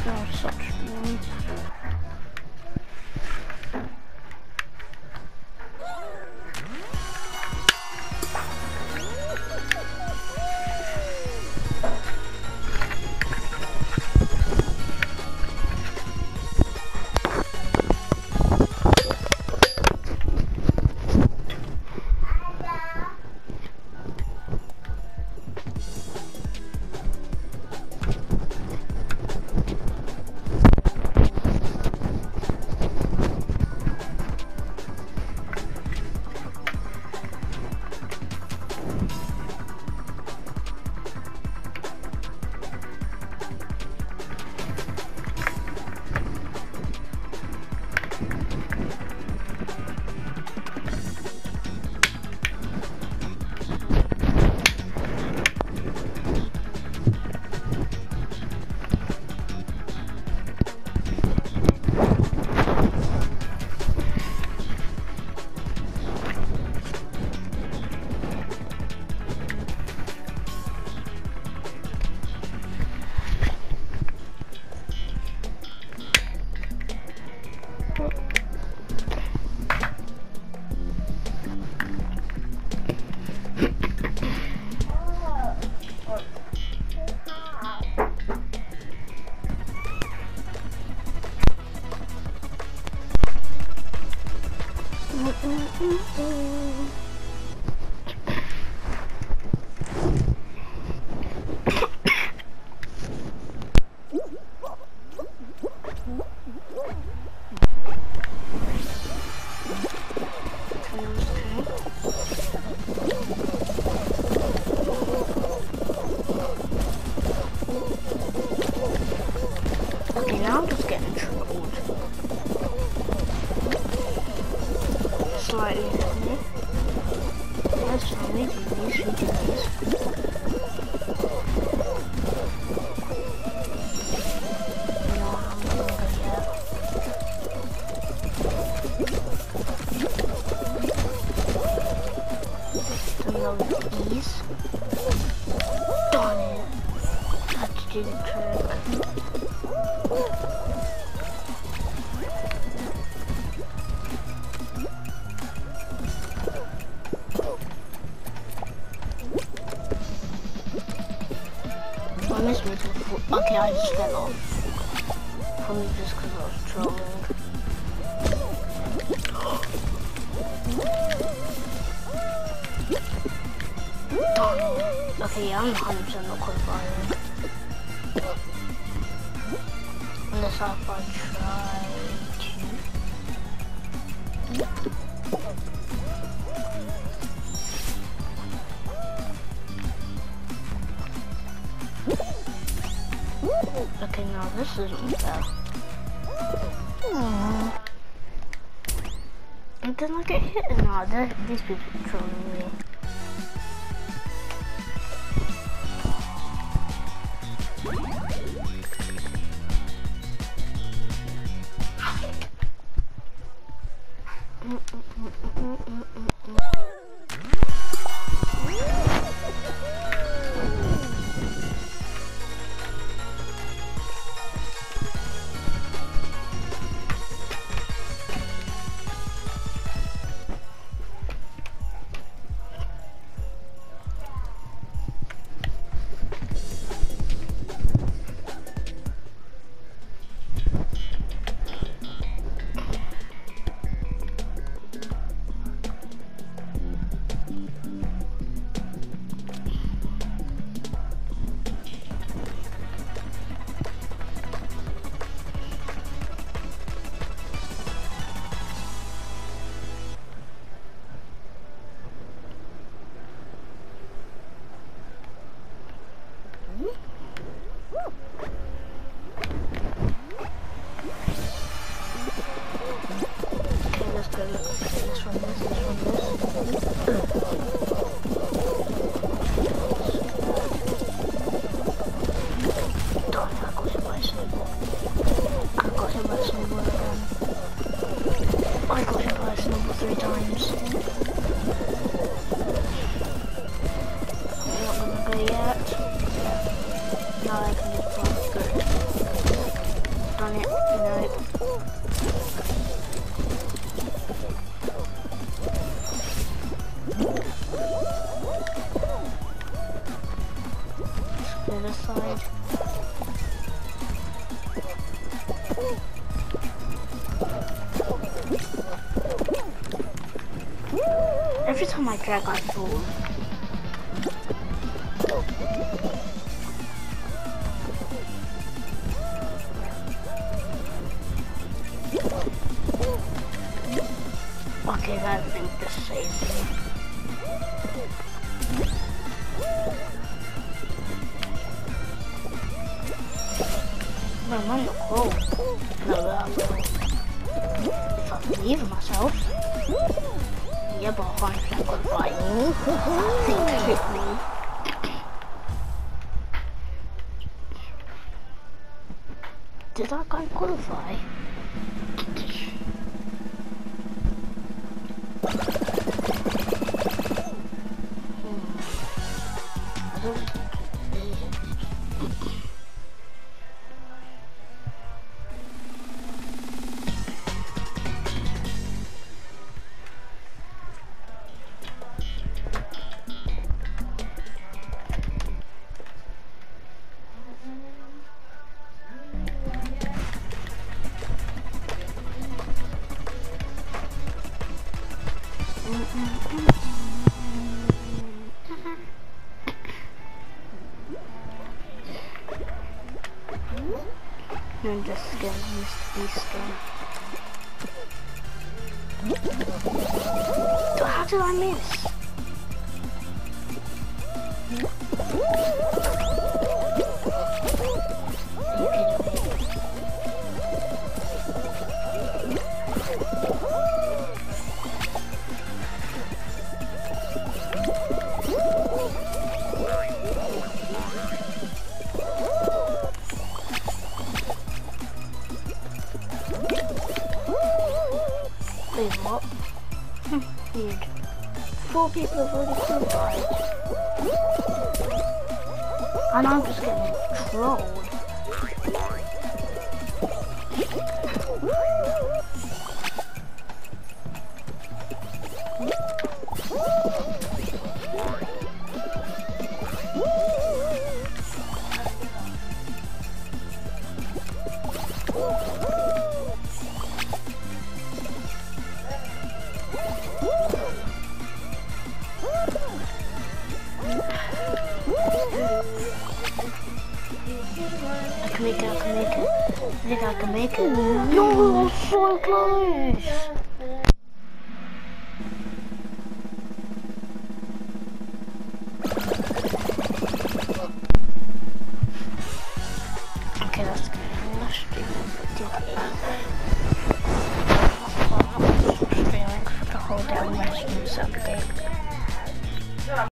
That was such fun. Okay, now I'm just getting troubled. Slightly. Let's try these. No, I'm not gonna yet. Some of these. Darn it. That did the trick. Okay, I just fell off. Probably just because I was trolling. Darn it. Okay, yeah, I'm 100% not qualifying. Unless I try Okay, now this isn't fair. And then I get hit and now these people are trolling me. Now I can just pass through. on it, you know. The other side. Every time I drag, I fall. Okay, that thing just saved me. No, I'm not cool. No, that will. If I believe in myself. Yeah, but I can't qualify. That thing hit me. Did that guy qualify? Ninja skin used to be skin. So how did I miss? Wait, what? Weird. 4 people have already qualified. And I'm just getting trolled. I think I can make it. No, so close. Okay, that's good. Let's do streaming for the whole day. I'm going to do something.